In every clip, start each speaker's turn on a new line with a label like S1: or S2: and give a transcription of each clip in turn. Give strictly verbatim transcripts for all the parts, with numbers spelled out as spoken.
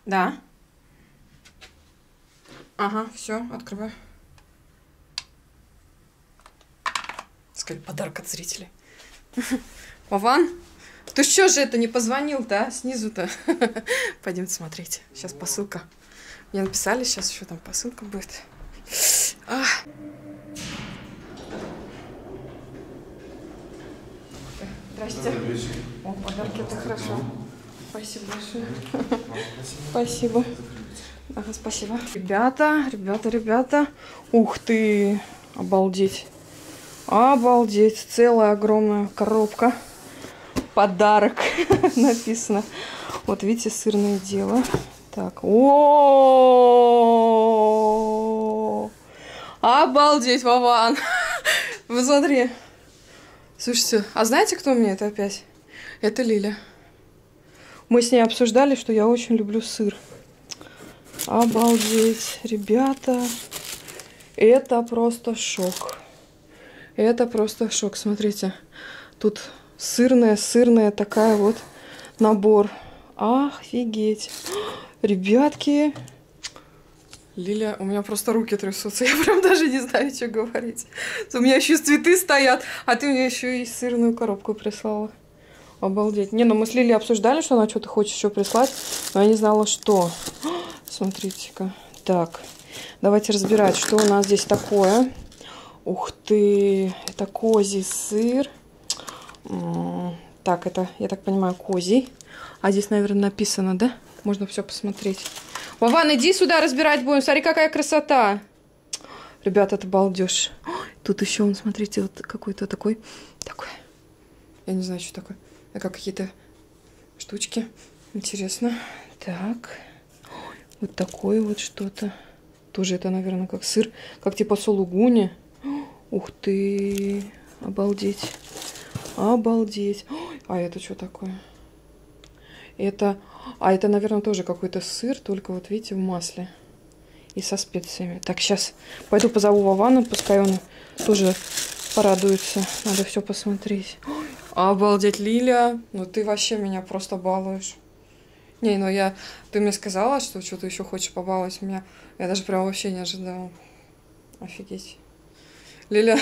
S1: Да. Ага, все, открываю. Скорее, подарок от зрителей. Вован, ты что же это не позвонил-то, а? Снизу-то? Пойдемте смотреть. Сейчас посылка. Мне написали, сейчас еще там посылка будет. А. Здрасте. О, подарки, это хорошо. Спасибо большое. Спасибо. Ага, спасибо. Ребята, ребята, ребята. Ух ты, обалдеть. Обалдеть. Целая огромная коробка. Подарок написано. Вот видите, сырное дело. Так. О, обалдеть, Вован. Вы смотри. Слушайте, а знаете, кто мне это опять? Это Лиля. Мы с ней обсуждали, что я очень люблю сыр. Обалдеть, ребята. Это просто шок. Это просто шок. Смотрите, тут сырная, сырная такая вот набор. Офигеть. Ребятки. Лиля, у меня просто руки трясутся. Я прям даже не знаю, что говорить. У меня еще цветы стоят, а ты мне еще и сырную коробку прислала. Обалдеть. Не, ну мы с Лилей обсуждали, что она что-то хочет еще прислать, но я не знала, что. Смотрите-ка. Так, давайте разбирать, что у нас здесь такое. Ух ты, это козий сыр. Так, это, я так понимаю, козий. А здесь, наверное, написано, да? Можно все посмотреть. Вован, иди сюда, разбирать будем. Смотри, какая красота. Ребята, это балдеж. Тут еще, он, смотрите, вот какой-то такой, такой. Я не знаю, что такое. Это как какие-то штучки. Интересно. Так. Вот такое вот что-то. Тоже это, наверное, как сыр. Как типа сулугуни. Ух ты. Обалдеть. Обалдеть. А это что такое? Это... А это, наверное, тоже какой-то сыр, только вот видите, в масле. И со специями. Так, сейчас пойду позову Вовану, пускай он тоже порадуется. Надо все посмотреть. Обалдеть, Лиля. Ну ты вообще меня просто балуешь. Не, ну я... Ты мне сказала, что что-то еще хочешь побаловать меня. Я даже прям вообще не ожидала. Офигеть. Лиля...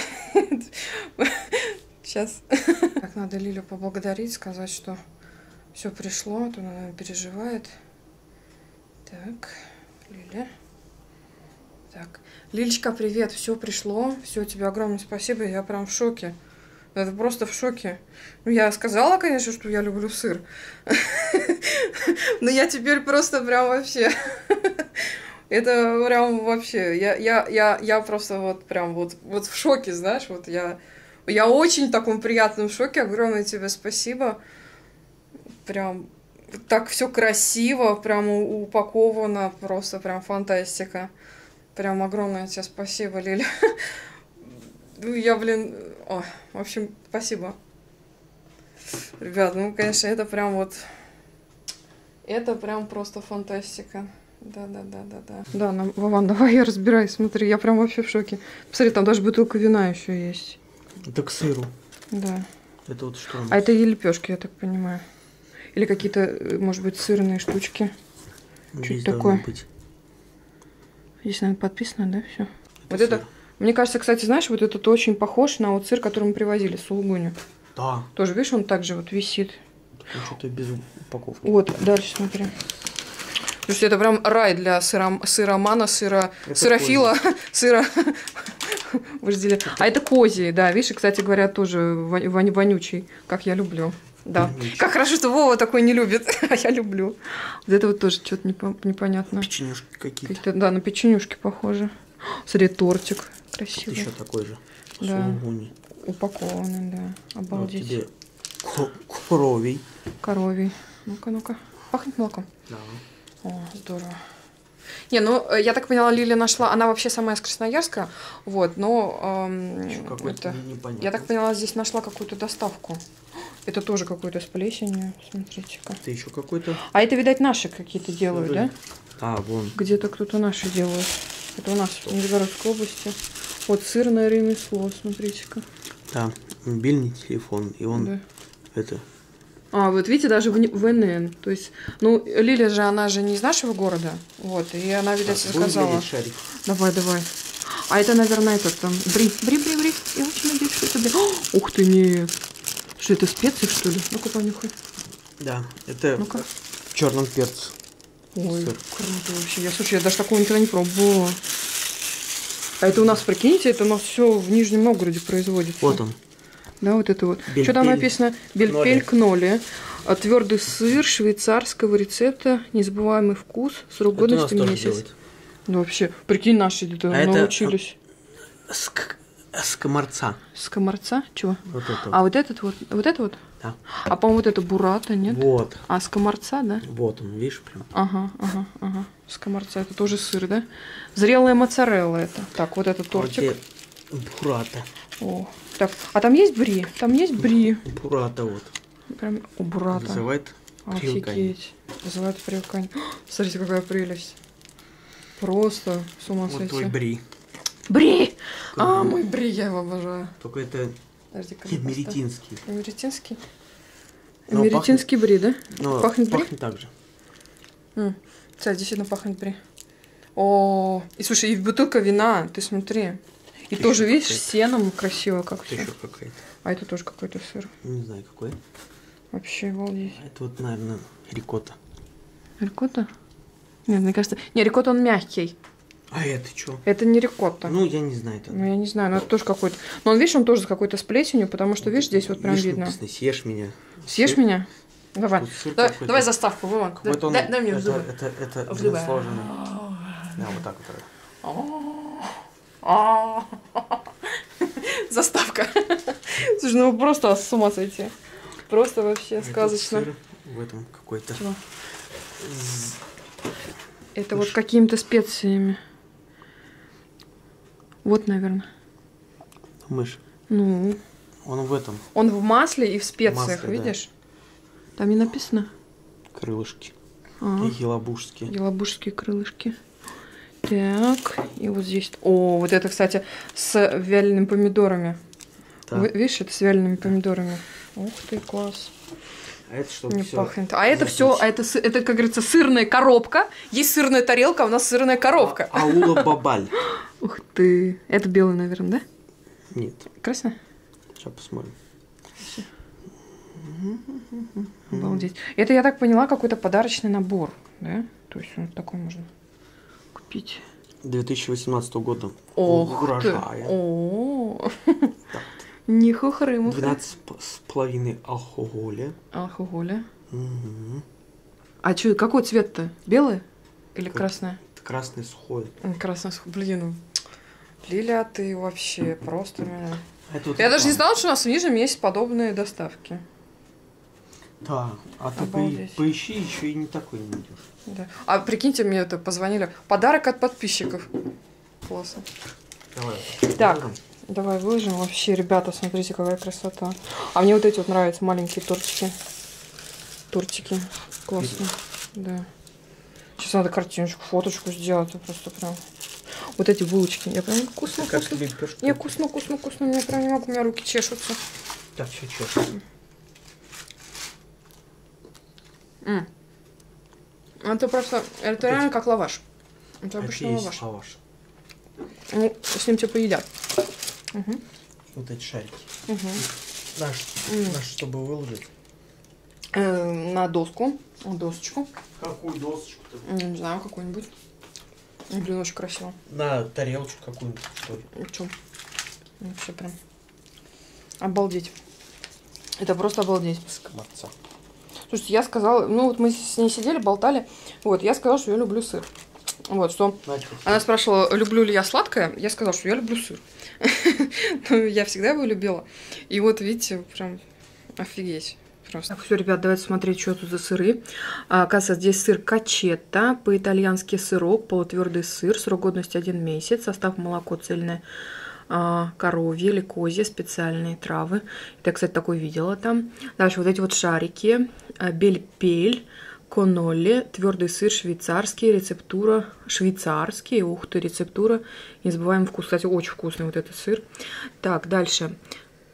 S1: Сейчас. Так, надо Лилю поблагодарить, сказать, что все пришло. Тут она переживает. Так, Лиля. Так. Лилечка, привет. Все пришло. Все, тебе огромное спасибо. Я прям в шоке. Это просто в шоке. Ну, я сказала, конечно, что я люблю сыр. Но я теперь просто прям вообще... Это прям вообще... Я, я, я, я просто вот прям вот, вот в шоке, знаешь. Вот я, я очень в таком приятном шоке. Огромное тебе спасибо. Прям так все красиво, прям упаковано. Просто прям фантастика. Прям огромное тебе спасибо, Лиля. Ну, я, блин... О, в общем, спасибо. Ребят, ну, конечно, это прям вот... Это прям просто фантастика. Да-да-да-да-да. Да, ну, Вован, давай я разбираюсь. Смотри, я прям вообще в шоке. Посмотри, там даже бутылка вина еще есть.
S2: Это к сыру.
S1: Да.
S2: Это вот что?
S1: А это и лепешки, я так понимаю. Или какие-то, может быть, сырные штучки. Что-то такое. Быть. Здесь, наверное, подписано, да, все. Вот сыр. Это... Мне кажется, кстати, знаешь, вот этот очень похож на вот сыр, который мы привозили, сулугуни.
S2: Да.
S1: Тоже, видишь, он также вот висит.
S2: Что-то без упаковки.
S1: Вот, дальше смотри. Слушайте, это прям рай для сыра, сыромана, сыра, сырофила, сыра. Выждели. А это козий, да, видишь, и, кстати говоря, тоже вон, вонючий, как я люблю. Да. Вонючий. Как хорошо, что Вова такой не любит, а я люблю. Вот это вот тоже что-то непонятно.
S2: Печенюшки какие-то.
S1: Какие да, на печенюшки похоже. Смотри, тортик красивый.
S2: Еще такой же.
S1: Да.
S2: Сулугуни.
S1: Упакованный, да. Обалдеть. Вот тебе
S2: коровий.
S1: Коровий. Ну-ка, ну-ка. Пахнет молоком?
S2: Да.
S1: О, здорово. Не, ну, я так поняла, Лиля нашла... Она вообще сама из Красноярска, вот, но... Эм, это, я так поняла, здесь нашла какую-то доставку. Это тоже какой-то с плесенью, смотрите-ка.
S2: Это еще какой-то...
S1: А это, видать, наши какие-то делают, да?
S2: А, вон.
S1: Где-то кто-то наши делают. Это у нас в Нижегородской области. Вот сырное ремесло, смотрите-ка.
S2: Да, мобильный телефон, и он... Да. Это...
S1: А, вот видите, даже в, в эн эн. То есть, ну, Лиля же, она же не из нашего города. Вот, и она, видать,
S2: Так,
S1: заказала.
S2: шарик?
S1: Давай, давай. А это, наверное, этот там. Бри, бри, бри, бри. Я очень надеюсь, что это бри. О, ух ты, нет. Что это, специи, что ли? Ну-ка, понюхай.
S2: Да, это
S1: Ну-ка.
S2: в черном перце.
S1: Ой,
S2: Сыр.
S1: круто вообще. Я, слушай, я даже такого никогда не пробовала. А это у нас, прикиньте, это у нас все в Нижнем Новгороде производится.
S2: Вот он.
S1: Да, вот это вот.
S2: Бельпель
S1: Что там написано? Бельпель
S2: кноли.
S1: кноли. А твердый сыр швейцарского рецепта. Незабываемый вкус. Срок годности месяц. Ну вообще, прикинь, наши где-то
S2: А
S1: научились.
S2: Это ск... скоморца.
S1: Скоморца? Чего?
S2: Вот это вот.
S1: А вот этот вот, вот это вот?
S2: Да.
S1: А по-моему, вот это бурата, нет?
S2: Вот.
S1: А скоморца, да?
S2: Вот он, видишь, прям.
S1: Ага, ага, ага. Скоморца, это тоже сыр, да? Зрелая моцарелла это. Так, вот этот тортик.
S2: Вот бурата.
S1: О, так, а там есть бри? Там есть бри.
S2: Бурата вот.
S1: Прям, о, бурата.
S2: Вызывает привыкание.
S1: Офигеть. Вызывает привыкание. Смотрите, какая прелесть. Просто с ума
S2: Вот
S1: сойти.
S2: твой бри.
S1: Бри!
S2: Как
S1: А,
S2: бы-
S1: мой бри, я его обожаю.
S2: Только это
S1: Подожди-ка,
S2: эмеретинский.
S1: Эмеретинский?
S2: Но
S1: Эмеретинский бри, да?
S2: Но
S1: Пахнет бри?
S2: пахнет так же.
S1: М, Кстати, действительно пахнет бри. О, и слушай, и бутылка вина, ты смотри. И
S2: Ты
S1: тоже,
S2: ещё
S1: видишь,
S2: какая-то.
S1: сеном красиво как
S2: Это
S1: все.
S2: еще какая-то.
S1: А это тоже какой-то сыр.
S2: Не знаю какой.
S1: Вообще, обалдеть.
S2: Это вот, наверное, рикотта.
S1: Рикотта? Нет, мне кажется... Не, рикотта он мягкий.
S2: А это что?
S1: Это не рикотта.
S2: Ну, я не знаю. Это...
S1: Ну, я не знаю, но это тоже какой-то... Но он, видишь, он тоже с какой-то с плесенью, потому что, видишь, здесь вот прям
S2: Видишь,
S1: видно.
S2: написано, съешь меня.
S1: Съешь
S2: Сыр.
S1: меня? Давай.
S2: Тут сыр
S1: Давай,
S2: какой-то.
S1: давай заставку, Вова.
S2: Какой-то он-
S1: Дай, дай мне в
S2: это,
S1: зубы.
S2: это, это,
S1: В зубы.
S2: сложенный. Да, вот так вот.
S1: А. Заставка. Слушай, ну просто с ума сойти. Просто вообще
S2: Этот
S1: сказочно.
S2: сыр в этом какой-то.
S1: Чего? Это вот какими-то специями. Вот, наверное.
S2: Мышь.
S1: Ну,
S2: Он в этом.
S1: он в масле и в специях,
S2: Масле, да.
S1: видишь? Там не написано.
S2: Крылышки.
S1: А,
S2: И елабужские.
S1: елабужские крылышки. Так, и вот здесь... О, вот это, кстати, с вялеными помидорами.
S2: Да.
S1: Вы- видишь, это с вялеными помидорами. Ух ты, класс.
S2: А это чтобы
S1: Не
S2: всё
S1: пахнет. А это
S2: запить.
S1: все, это, сы- это, как говорится, сырная коробка. Есть сырная тарелка, а у нас сырная коробка.
S2: А- Аула бабаль.
S1: Ух ты. Это белый, наверное, да?
S2: Нет.
S1: Красная?
S2: Сейчас посмотрим.
S1: Обалдеть. Это, я так поняла, какой-то подарочный набор, да? То есть вот такой можно купить.
S2: две тысячи восемнадцатого года.
S1: Ох ты.
S2: Урожая.
S1: О,
S2: Так,
S1: не хухры-мухры.
S2: двенадцать с половиной алкоголя.
S1: Алкоголя.
S2: Угу.
S1: А что, какой цвет-то? Белый или
S2: Как-
S1: красный?
S2: Это красный сухой.
S1: М, Красный. сх- Блин, ну, Лиля, ты вообще просто меня...
S2: А это вот
S1: Я даже не
S2: реклама.
S1: знала, что у нас в Нижнем есть подобные доставки.
S2: Да. А ты по-
S1: Обалдеть.
S2: поищи, еще и не такой не найдешь.
S1: Да. А прикиньте, мне это позвонили. Подарок от подписчиков. Классно.
S2: Давай.
S1: Так.
S2: Положим.
S1: Давай выложим. Вообще, ребята, смотрите, какая красота. А мне вот эти вот нравятся маленькие тортики. Тортики. Классно. Да. Сейчас надо картиночку, фоточку сделать. Это просто прям... Вот эти булочки. Я прям вкусно,
S2: Как
S1: вкусно.
S2: лепешка.
S1: Я вкусно, вкусно, вкусно. Я прям не могу, у меня руки чешутся.
S2: Так, что, что?
S1: М. Это просто... Это реально как лаваш. Это обычный
S2: есть
S1: лаваш.
S2: лаваш.
S1: Ну, с ним типа едят. Угу.
S2: Вот эти шарики.
S1: Угу.
S2: Наш,
S1: М.
S2: наш, чтобы выложить.
S1: Э, на доску. На досочку.
S2: Какую досочку-то?
S1: Я не знаю, какую-нибудь. Блин, очень красиво.
S2: На тарелочку какую-нибудь, что ли.
S1: Ну чё? Вообще прям. Обалдеть. Это просто обалдеть.
S2: Скоморца.
S1: Слушайте, я сказала, ну вот мы с ней сидели, болтали. Вот, я сказала, что я люблю сыр. Вот, что...
S2: Знаете,
S1: Она спрашивала, люблю ли я сладкое. Я сказала, что я люблю сыр. Ну, я всегда его любила. И вот, видите, прям офигеть. Просто. Так, все, ребят, давайте смотреть, что тут за сыры. А, оказывается, здесь сыр качетта, по-итальянски сырок, полутвердый сыр, срок годности один месяц, состав молоко цельное, а, коровье или козье, специальные травы. Я, кстати, такой видела там. Дальше вот эти вот шарики, а, бельпель, конолли, твердый сыр швейцарский, рецептура швейцарский, ух ты, рецептура, незабываемый вкус. Кстати, очень вкусный вот этот сыр. Так, дальше.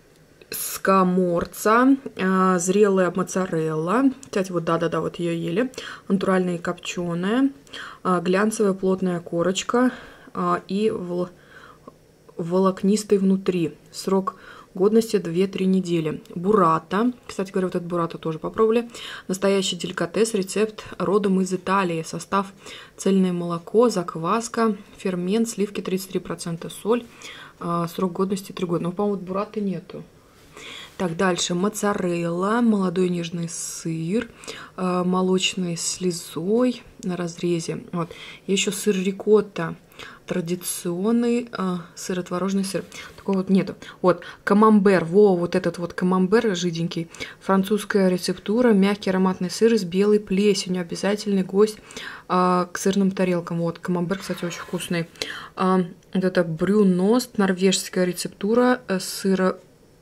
S1: скаморца, э, зрелая моцарелла. Кстати, вот да-да-да, вот ее ели. Натуральная и копченая. Э, глянцевая плотная корочка э, и вол... волокнистый внутри. Срок годности две-три недели. Буррата. Кстати говоря, вот этот буррата тоже попробовали. Настоящий деликатес. Рецепт родом из Италии. Состав: цельное молоко, закваска, фермент, сливки тридцать три процента, соль. Э, срок годности три года. Но, по-моему, вот бурраты нету. Так, дальше моцарелла, молодой нежный сыр, э, молочной слезой на разрезе. Вот. Еще сыр рикотта, традиционный э, сыротворожный сыр. Такого вот нету. Вот, камамбер, во, вот этот вот камамбер жиденький. Французская рецептура, мягкий ароматный сыр с белой плесенью. Обязательный гость э, к сырным тарелкам. Вот, камамбер, кстати, очень вкусный. Э, вот это брюност, норвежская рецептура, э, сыра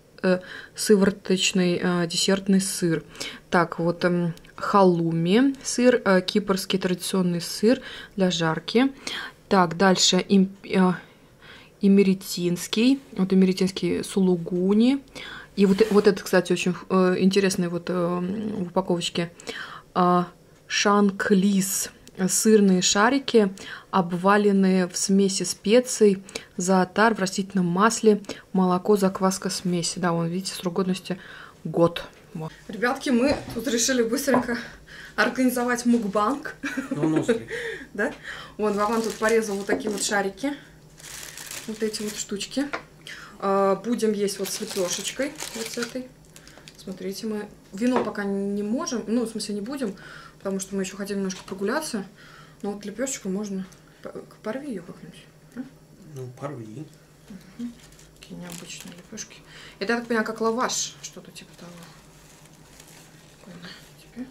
S1: сывороточный э, десертный сыр. Так, вот э, халуми сыр, э, кипрский традиционный сыр для жарки. Так, дальше им, э, имеретинский, вот имеретинский сулугуни. И вот, вот это, кстати, очень э, интересный вот э, в упаковочке. Э, шанклис. Сырные шарики, обваленные в смеси специй, зоотар в растительном масле, молоко, закваска, смесь. Да, вон, видите, срок годности год. Вот. Ребятки, мы тут решили быстренько организовать мукбанг.
S2: Ну,
S1: да? Вон, Вован тут порезал вот такие вот шарики. Вот эти вот штучки. Будем есть вот с лепешечкой. Вот с этой. Смотрите, мы вино пока не можем. Ну, в смысле, не будем. Потому что мы еще хотим немножко прогуляться. Но вот лепешечку можно... Порви ее как-нибудь. А?
S2: Ну, порви.
S1: Угу. Такие необычные лепешки. Это, я так понимаю, как лаваш. Что-то типа того. Такое на тебе.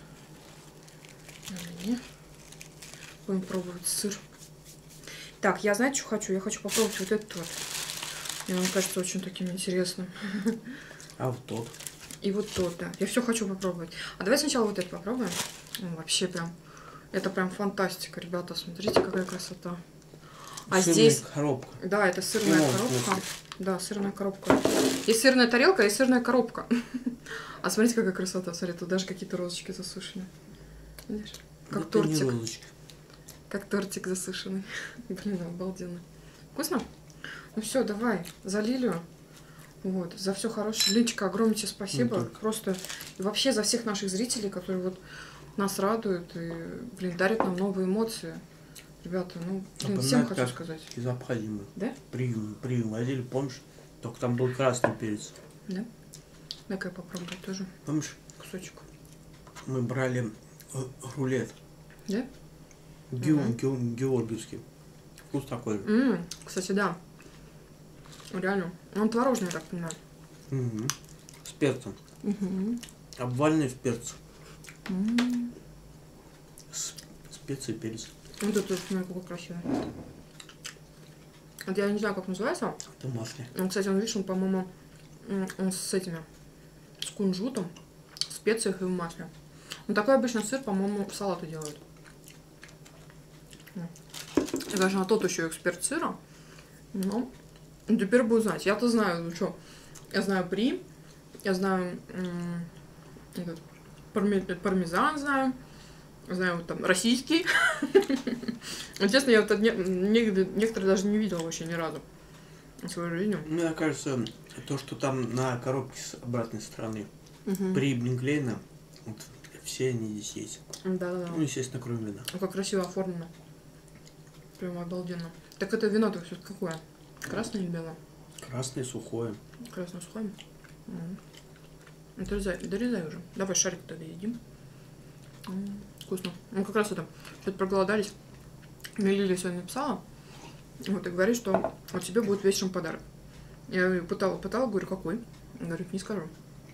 S1: На мне. Будем пробовать сыр. Так, я, знаете, что хочу? Я хочу попробовать вот этот вот. Мне он кажется очень таким интересным.
S2: А вот тот?
S1: И вот тот, да. Я все хочу попробовать. А давай сначала вот это попробуем. Ну, вообще прям, это прям фантастика, ребята. Смотрите, какая красота. А
S2: сырная
S1: здесь...
S2: коробка.
S1: Да, это сырная
S2: Ну,
S1: коробка. Да, сырная коробка. Есть сырная тарелка и сырная коробка. А смотрите, какая красота. Смотри, тут даже какие-то розочки засушены. Видишь? Как
S2: Это
S1: тортик.
S2: не розочка.
S1: Как тортик засушенный. Блин, обалденно. Вкусно? Ну все, давай, за Лилию. Вот, за все хорошее. Линчика, огромное тебе спасибо. Просто и вообще за всех наших зрителей, которые вот нас радуют и, блин, дарят нам новые эмоции. Ребята, ну, блин, всем хочу сказать.
S2: Из Абхазии мы.
S1: Да?
S2: Прием, привозили, помнишь? Только там был красный перец.
S1: Да? Дай-ка я попробую тоже.
S2: Помнишь?
S1: Кусочек.
S2: Мы брали э, рулет.
S1: Да?
S2: Геор,
S1: Угу.
S2: геор, георгиевский. Вкус такой.
S1: М-м, кстати, да. Реально. Он творожный, я так понимаю.
S2: Угу. С перцем.
S1: Угу.
S2: Обваленный в перце.
S1: М-м.
S2: С, специи перец.
S1: Вот это тоже, смотри, какой красивый. Вот я не знаю, как называется.
S2: Это масле.
S1: Он, кстати, он, видишь, он, по-моему, он с этими, с кунжутом, в специях и в масле. Ну, такой обычно сыр, по-моему, в салаты делают. Я, конечно, тот еще эксперт сыра. Но теперь буду знать. Я-то знаю, ну что, я знаю бри, я знаю м- этот, парми, пармезан, знаю, знаю вот там российский. Честно, я вот некоторые даже не видела вообще ни разу в своей жизни.
S2: Мне кажется, то, что там на коробке с обратной стороны
S1: Угу.
S2: при Блинклейна, вот, все они здесь есть.
S1: Да-да-да.
S2: Ну, естественно, кроме вина.
S1: Ну, как красиво оформлено. Прям обалденно. Так это вино-то все какое? Красное или белое?
S2: Красное, сухое.
S1: Красное сухое. Угу. Дорезай, дорезай уже. Давай шарик тогда едим. М-м, вкусно. Мы как раз это, что-то проголодались. Мне Лилия сегодня написала. Вот, и говорит, что вот тебе будет вечером подарок. Я пытала, пытала, говорю, какой? Она говорит, не скажу.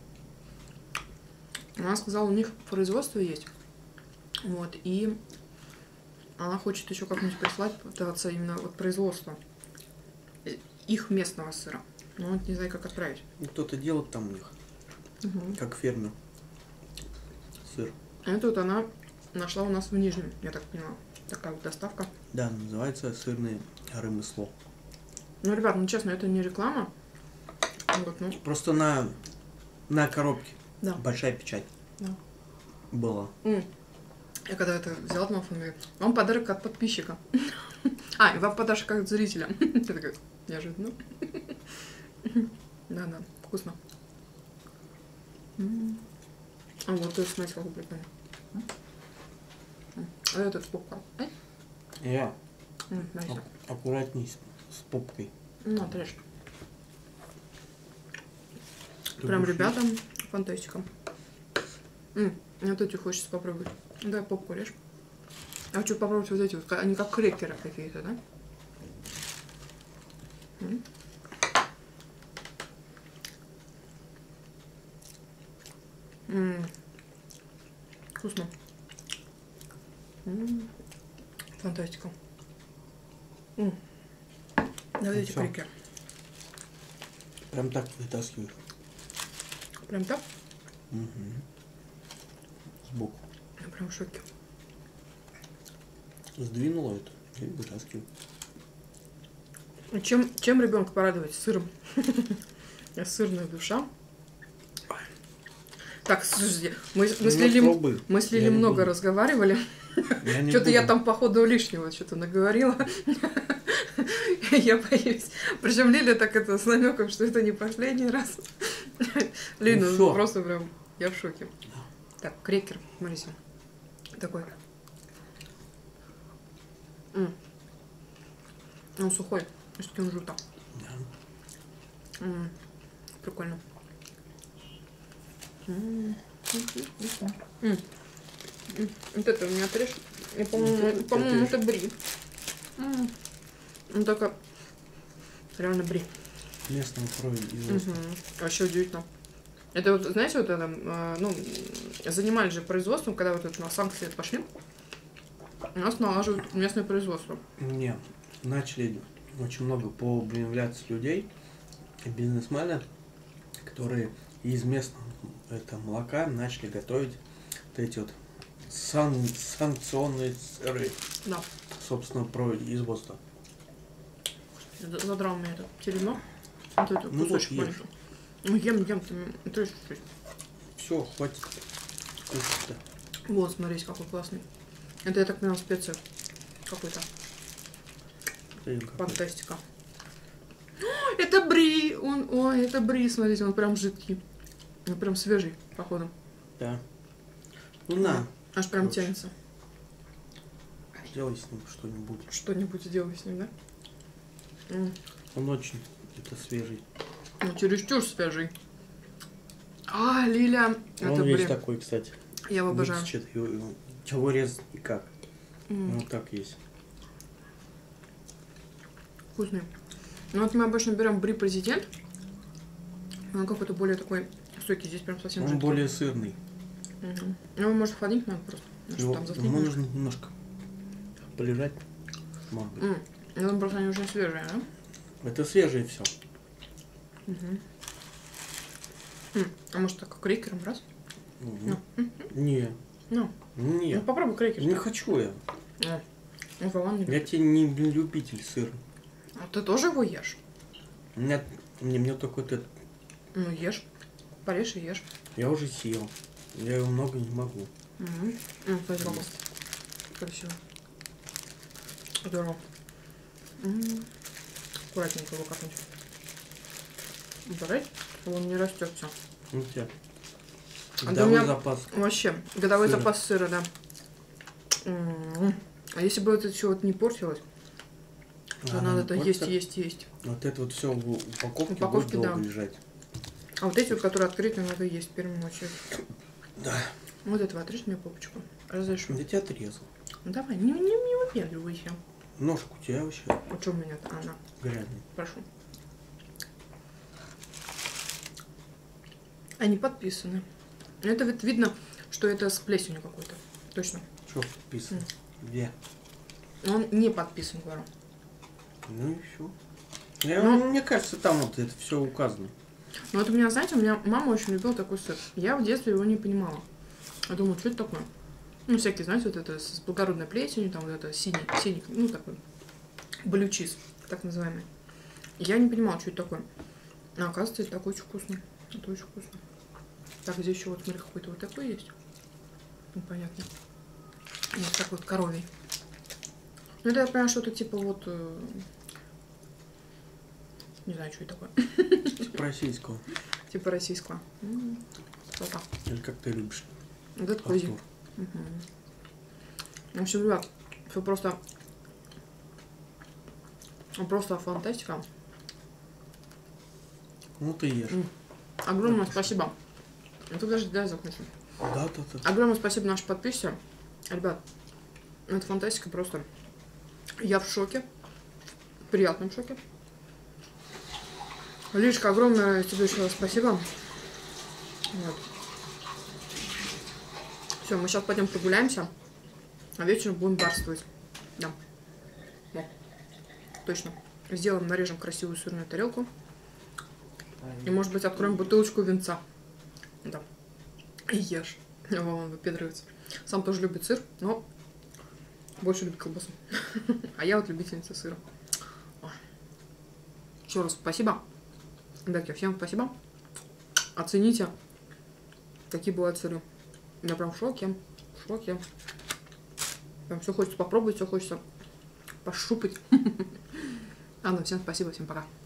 S1: Она сказала, у них производство есть. Вот, и она хочет еще как-нибудь прислать, пытаться именно вот производство их местного сыра. Но вот не знаю, как отправить.
S2: Кто-то делает там у них,
S1: Угу.
S2: как фермер, сыр.
S1: Это вот она нашла у нас в Нижнем, я так поняла. Такая вот доставка.
S2: Да, называется сырное ремесло.
S1: Ну, ребят, ну честно, это не реклама. Вот, ну.
S2: Просто на На коробке.
S1: Да.
S2: Большая печать.
S1: Да.
S2: Была.
S1: М. Я когда это взяла, там он говорит, вам подарок от подписчика. А, и вам подарок как от зрителя. Я такая, неожиданно. Да-да, вкусно. А вот это, смотрите, какой прикольный. А этот попкорн.
S2: Я.
S1: Ак
S2: аккуратней с, с попкой.
S1: Ну, отрежь. Прям, ребята, фантастика. М, вот эти хочется попробовать. Дай попку режь. Я хочу попробовать вот эти вот, они как крекеры какие-то, да? М. М. Вкусно. М. Фантастика. М. Да, вот эти
S2: всё.
S1: крекеры.
S2: Прям так вытаскиваешь.
S1: Прям так?
S2: Угу. Сбоку.
S1: Я прям в шоке.
S2: Сдвинула это и вытаскиваю.
S1: Чем, чем ребенка порадовать? Сыром. Я сырная душа. Так, слушайте, мы, мы с Лили, мы с Лили много буду. разговаривали. Что-то я там, походу, лишнего что-то наговорила. Я боюсь. Причем Лиля так это с намеком, что это не последний раз. Лина, ну, просто прям, я в шоке. Так, крекер, смотрите. Такой. М. Он сухой, из кунжута. Да. М. Прикольно. М. М. Вот это у меня отрежь. Я, по-моему, по-моему, это бри. М. Ну, только реально бри.
S2: Местного производства.
S1: Угу. Вообще удивительно. Это вот, знаете, вот это, э, ну, занимались же производством, когда вот это на санкции пошли, у нас налаживают местное производство.
S2: Не, начали очень много появляться людей, бизнесмены, которые из местного это, молока начали готовить вот эти вот сан санкционные сыры.
S1: Да.
S2: Собственно, производства.
S1: Задрал мне это теремно. Вот это
S2: Ну,
S1: кусочек
S2: вот
S1: маленький. Ну, ем, ем, ты тоже чуть-чуть.
S2: Все, хватит.
S1: Вот, смотрите, какой классный. Это, я так поняла, специя какой-то. Фантастика. О, это бри! Он, ой, это бри, смотрите, он прям жидкий. Он прям свежий, походу.
S2: Да. Ну, на.
S1: Аж прям Короче. тянется.
S2: Сделай с ним что-нибудь.
S1: Что-нибудь сделай с ним, да? М.
S2: Он очень это свежий.
S1: Ну, чересчур свежий. А, Лиля.
S2: Он
S1: это
S2: есть
S1: блин.
S2: такой, кстати.
S1: Я его обожаю.
S2: Его, его резать никак.
S1: Mm.
S2: Вот так есть.
S1: Вкусный. Ну вот мы обычно берем бри президент. Он какой-то более такой стойкий. Здесь прям совсем
S2: Он
S1: жидкий.
S2: более сырный.
S1: Угу. Его может охладить надо просто.
S2: Его, там ему нужно немножко полежать. Может быть.
S1: Mm. Ну, там просто они уже свежие, да?
S2: Это свежее все.
S1: Угу. Mm. А может так крекером раз?
S2: Угу.
S1: Ну.
S2: Не.
S1: Ну.
S2: Не.
S1: Ну попробуй крекер.
S2: Не хочу я.
S1: А. Ну, Вован не
S2: я тебе не любитель сыра.
S1: А ты тоже его ешь?
S2: Нет, мне, мне только вот это.
S1: Ну ешь. Порежь и ешь.
S2: Я уже съел. Я его много не могу.
S1: Угу. Ну, смотри, могу. Красиво. Здорово. М-м. Аккуратненько его как-нибудь. Убрать, чтобы он не растется.
S2: У тебя
S1: А
S2: годовой
S1: меня...
S2: запас.
S1: Вообще, годовой
S2: сыра.
S1: запас сыра, да. М-м. А если бы это все вот не портилось, то а, надо это есть, есть, есть.
S2: Вот это вот все в упаковке,
S1: упаковке
S2: будет долго
S1: да.
S2: лежать.
S1: А вот эти вот, которые открыты, надо есть в первую очередь.
S2: Да.
S1: Вот этого отрежь мне попочку. Разрешу.
S2: Я тебя отрезал.
S1: Ну давай, не, не, не выпендривайся.
S2: Ножик у тебя вообще.
S1: А что у меня-то? А, на.
S2: Грязный.
S1: Прошу. Они подписаны. Это вот видно, что это с плесенью какой-то. Точно.
S2: Что подписано? Mm. Где?
S1: Он не подписан, говорю.
S2: Ну и все. Я, ну, мне кажется, там вот это все указано.
S1: Ну вот у меня, знаете, у меня мама очень любила такой сыр. Я в детстве его не понимала. Я думаю, что это такое? Ну, всякие, знаете, вот это с благородной плесенью, там вот это синий, синий, ну, такой блючиз, так называемый. Я не понимала, что это такое. А оказывается, это такой очень вкусный. Это очень вкусно. Так, здесь еще вот, смотри, какой-то вот такой есть. Непонятно. Вот так вот, коровий. Ну, это я понимаю, что это типа вот... Э... Не знаю, что это такое.
S2: Типа российского.
S1: Типа российского. М-м,
S2: или как ты любишь?
S1: Вот это козий. Угу. В общем, ребят, все просто... Просто фантастика.
S2: Ну, ты ешь.
S1: М. Огромное спасибо. Это даже дай закончим.
S2: Да, да, да.
S1: Огромное спасибо нашим подписчикам. Ребят, это фантастика просто. Я в шоке. В приятном шоке. Лишка, огромное тебе еще раз спасибо. Вот. Все, мы сейчас пойдем прогуляемся, а вечером будем барствовать. Да. Вот. Точно. Сделаем, нарежем красивую сырную тарелку. И, может быть, откроем бутылочку винца. Да. И ешь. Вова выпендривается. Сам тоже любит сыр, но больше любит колбасу. А я вот любительница сыра. Еще раз спасибо. Ребятки, всем спасибо. Оцените, какие бывают сыры. Я прям в шоке. В шоке. Прям все хочется попробовать, все хочется пощупать. Ладно, всем спасибо, всем пока.